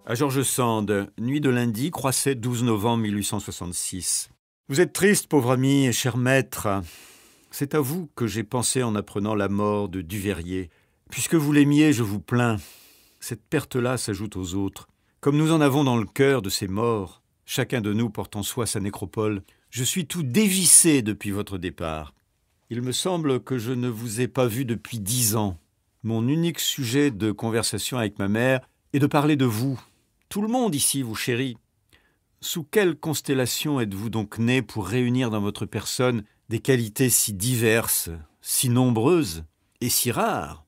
À George Sand, nuit de lundi, Croisset, 12 novembre 1866. Vous êtes triste, pauvre ami et cher maître. C'est à vous que j'ai pensé en apprenant la mort de Duveyrier. Puisque vous l'aimiez, je vous plains. Cette perte-là s'ajoute aux autres. Comme nous en avons dans le cœur de ces morts, chacun de nous porte en soi sa nécropole, je suis tout dévissé depuis votre départ. Il me semble que je ne vous ai pas vu depuis 10 ans. Mon unique sujet de conversation avec ma mère est de parler de vous. Tout le monde ici vous chérit. Sous quelle constellation êtes-vous donc né pour réunir dans votre personne des qualités si diverses, si nombreuses et si rares?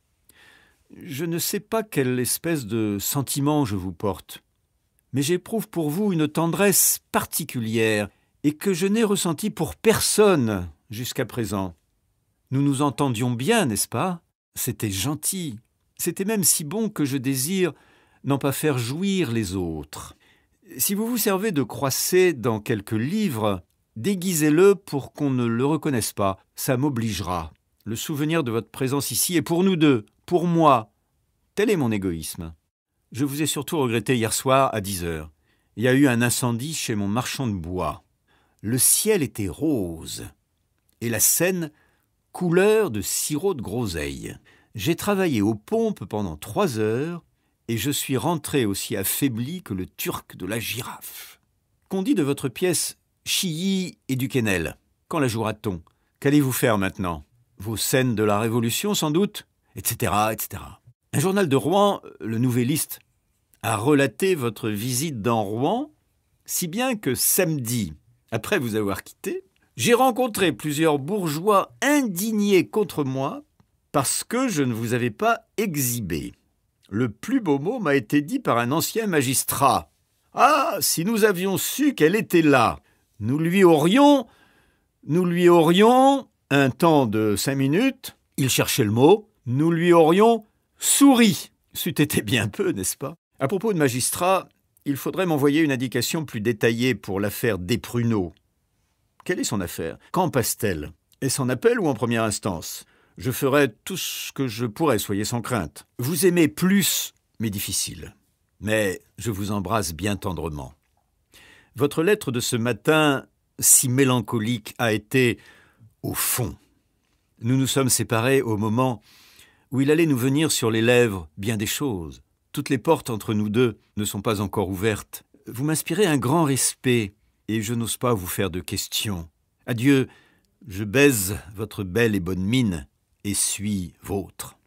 Je ne sais pas quelle espèce de sentiment je vous porte, mais j'éprouve pour vous une tendresse particulière et que je n'ai ressentie pour personne jusqu'à présent. Nous nous entendions bien, n'est-ce pas? C'était gentil. C'était même si bon que je désire n'en pas faire jouir les autres. Si vous vous servez de Croisset dans quelques livres, déguisez-le pour qu'on ne le reconnaisse pas. Ça m'obligera. Le souvenir de votre présence ici est pour nous deux, pour moi. Tel est mon égoïsme. Je vous ai surtout regretté hier soir à 10h. Il y a eu un incendie chez mon marchand de bois. Le ciel était rose et la Seine couleur de sirop de groseille. J'ai travaillé aux pompes pendant 3 heures et je suis rentré aussi affaibli que le turc de la girafe. Qu'on dit de votre pièce Chilly et du Quesnel? Quand la jouera-t-on? Qu'allez-vous faire maintenant? Vos scènes de la Révolution, sans doute? Etc., etc. Un journal de Rouen, le Nouvelliste, a relaté votre visite dans Rouen, si bien que samedi, après vous avoir quitté, j'ai rencontré plusieurs bourgeois indignés contre moi parce que je ne vous avais pas exhibé. Le plus beau mot m'a été dit par un ancien magistrat. « Ah, si nous avions su qu'elle était là, nous lui aurions, un temps de 5 minutes, il cherchait le mot, nous lui aurions souri. C'eût été bien peu, n'est-ce pas? À propos de magistrat, il faudrait m'envoyer une indication plus détaillée pour l'affaire Desprunot. Quelle est son affaire? Qu'en passe-t-elle? Est-ce en appel ou en première instance? Je ferai tout ce que je pourrai, soyez sans crainte. Vous aimez plus, mais difficile. Mais je vous embrasse bien tendrement. Votre lettre de ce matin, si mélancolique, a été au fond. Nous nous sommes séparés au moment où il allait nous venir sur les lèvres bien des choses. Toutes les portes entre nous deux ne sont pas encore ouvertes. Vous m'inspirez un grand respect et je n'ose pas vous faire de questions. Adieu, je baise votre belle et bonne mine et suis vôtre.